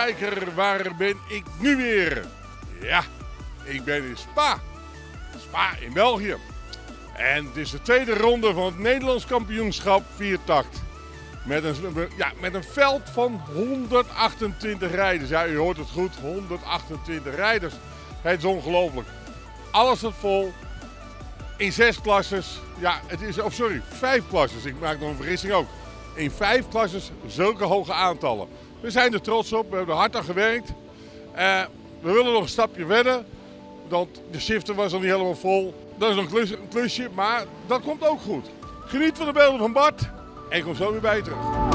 kijker, waar ben ik nu weer? Ja, ik ben in Spa. Spa in België. En het is de tweede ronde van het Nederlands kampioenschap viertakt. Met een veld van 128 rijders. Ja, u hoort het goed, 128 rijders. Het is ongelooflijk. Alles zit vol. In 6 klasses. Ja, vijf klasses. Ik maak nog een vergissing ook. In 5 klasses zulke hoge aantallen. We zijn er trots op. We hebben er hard aan gewerkt. We willen nog een stapje verder. Want de shifter was nog niet helemaal vol. Dat is nog een klusje, maar dat komt ook goed. Geniet van de beelden van Bart. En kom zo weer bij je terug.